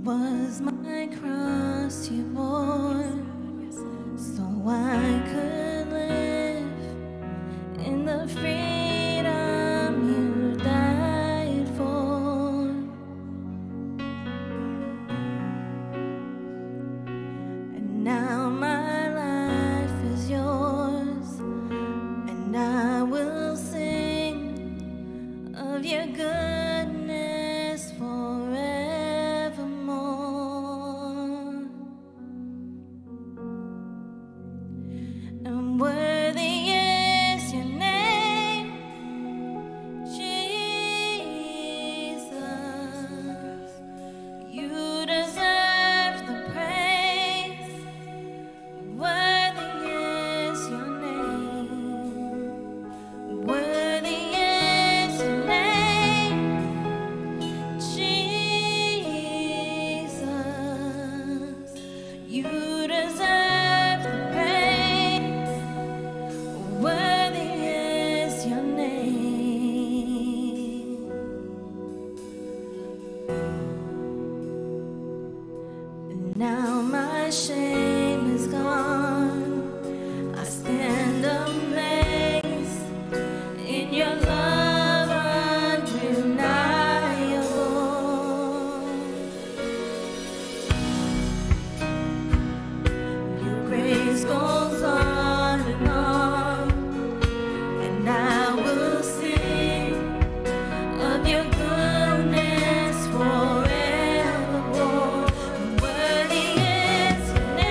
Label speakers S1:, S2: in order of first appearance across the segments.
S1: was my cross you bore, so I could live in the freedom you died for. And now my life is yours, and I will sing of your goodness forevermore. And worthy is your name, Jesus. You deserve the praise. Worthy is your name. Worthy is your name, Jesus. You deserve the praise. Worthy is your name. And now my shame is gone. I stand amazed in your love undeniable. Your grace goes on, and I will sing of your goodness forevermore. Worthy is your name.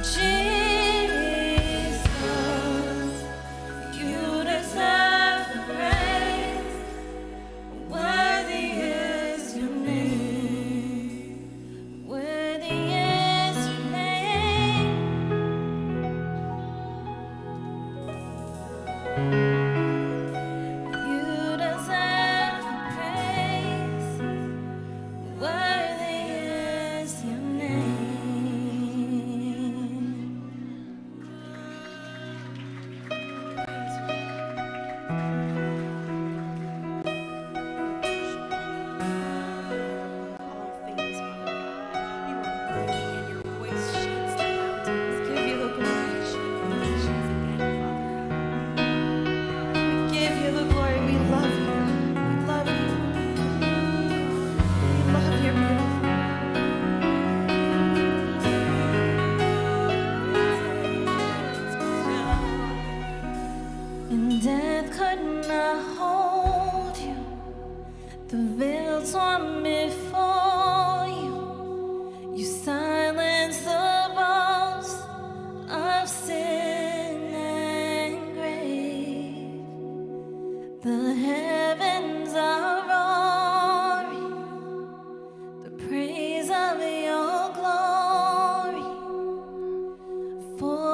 S1: Jesus, you deserve the praise. Worthy is your name. Worthy is your name. You deserve the praise. Worthy is your
S2: All things, Father God. You are worthy, and your voice shakes the mountains.
S1: Give you the glory.
S2: Nations again, Father God.
S1: We give you the glory. We love you. We love you. We love your beautiful. And death could not hold you. The veil torn before you. You silenced the boast of sin and grave. The heavens are roaring, the praise of your glory. For